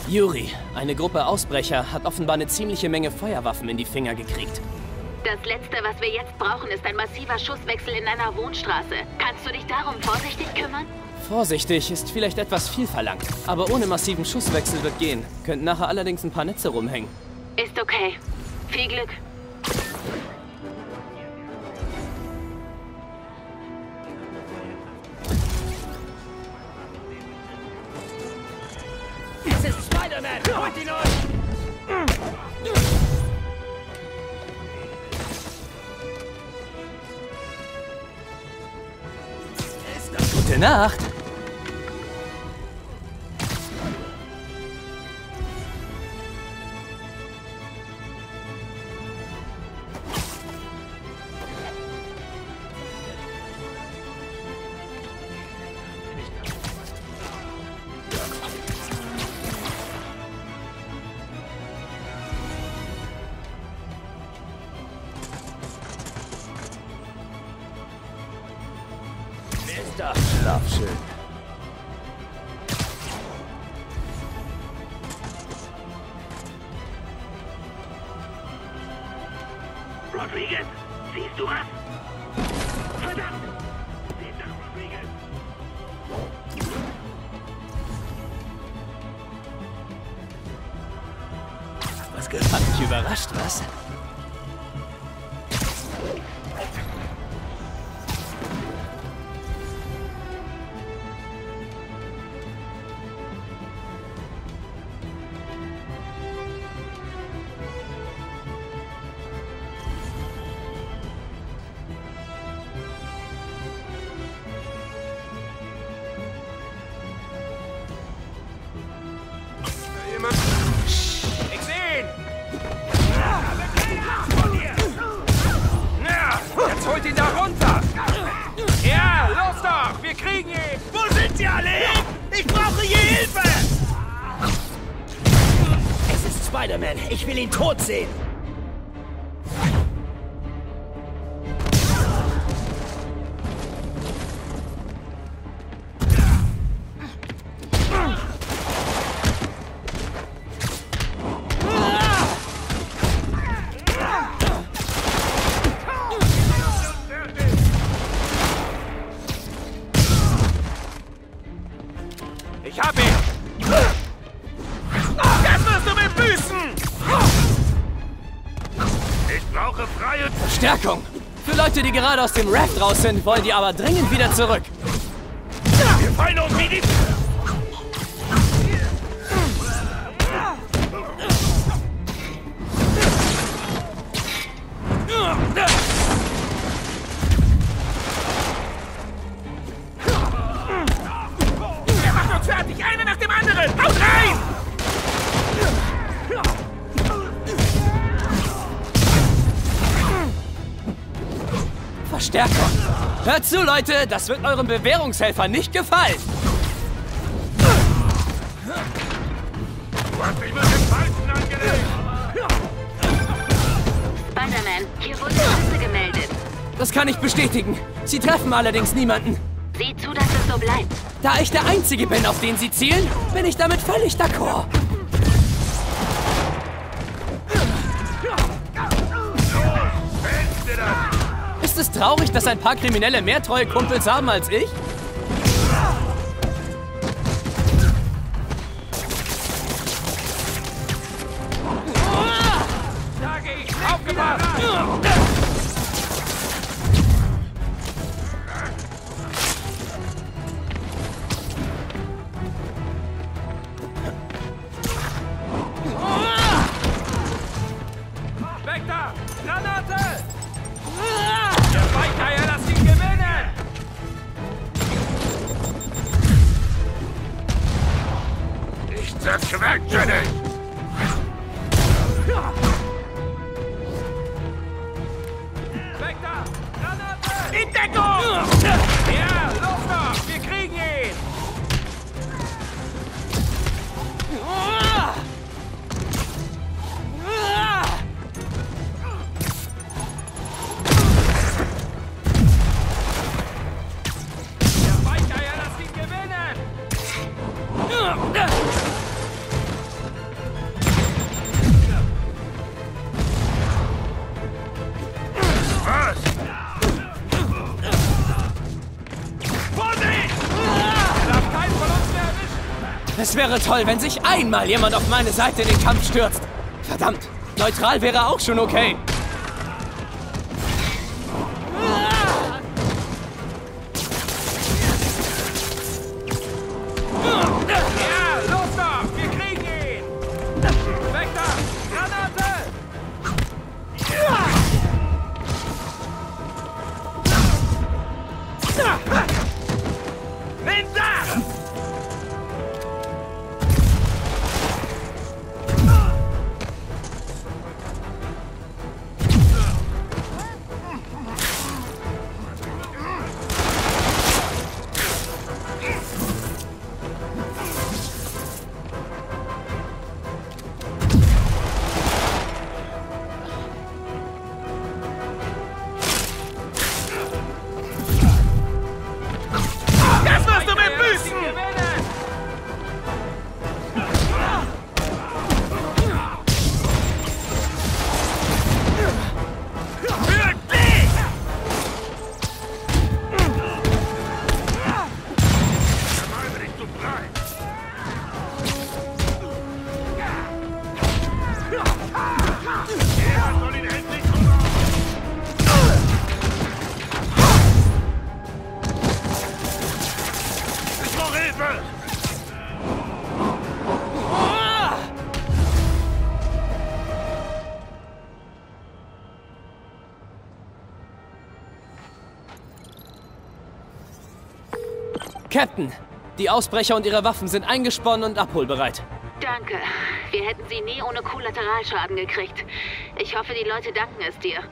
Yuri, eine Gruppe Ausbrecher hat offenbar eine ziemliche Menge Feuerwaffen in die Finger gekriegt. Das Letzte, was wir jetzt brauchen, ist ein massiver Schusswechsel in einer Wohnstraße. Kannst du dich darum vorsichtig kümmern? Vorsichtig ist vielleicht etwas viel verlangt, aber ohne massiven Schusswechsel wird gehen. Könnten nachher allerdings ein paar Netze rumhängen. Ist okay. Viel Glück. Es ist Spider-Man! Holt ihn euch! Gute Nacht! Schlaf schön. Rodriguez, siehst du was? Verdammt! Seht das, Rodriguez! Was hat mich überrascht, was? Ich seh ihn! Ja, jetzt holt ihn da runter! Ja, los doch! Wir kriegen ihn! Wo sind sie alle hin? Ich brauche hier Hilfe! Es ist Spider-Man. Ich will ihn tot sehen. Ich hab ihn! Das wirst du mir büßen! Ich brauche freie... Verstärkung! Für Leute, die gerade aus dem Raft raus sind, wollen die aber dringend wieder zurück. Wir fallen uns wie die... Der macht uns fertig! Einer nach dem anderen! Haut rein! Verstärkung! Hört zu, Leute! Das wird euren Bewährungshelfern nicht gefallen! Du hast mich mit dem Falschen angelegt! Spider-Man, hier wurden Schüsse gemeldet. Das kann ich bestätigen. Sie treffen allerdings niemanden. Sieh zu, dass es so bleibt. Da ich der Einzige bin, auf den sie zielen, bin ich damit völlig d'accord. Fällst dir das? Ist es traurig, dass ein paar Kriminelle mehr treue Kumpels haben als ich? Sage ich! Aufgepasst! Weg da! Granate! Der Feind, lass ihn gewinnen! Ich zerquetsche dich! Weg da! Granate! In Deckung! Ja, los doch! Wir kriegen ihn! Der Feind, lass ihn gewinnen! Es wäre toll, wenn sich einmal jemand auf meine Seite in den Kampf stürzt. Verdammt, neutral wäre auch schon okay. Ja, los doch! Wir kriegen ihn! Weg da! Granate! Nimm das! Das wirst du mit büßen! Für dich! Der Mann ist zu frei. Er soll ihn endlich umhauen. Ich brauche Hilfe! Captain, die Ausbrecher und ihre Waffen sind eingesponnen und abholbereit. Danke. Wir hätten sie nie ohne Kollateralschaden gekriegt. Ich hoffe, die Leute danken es dir.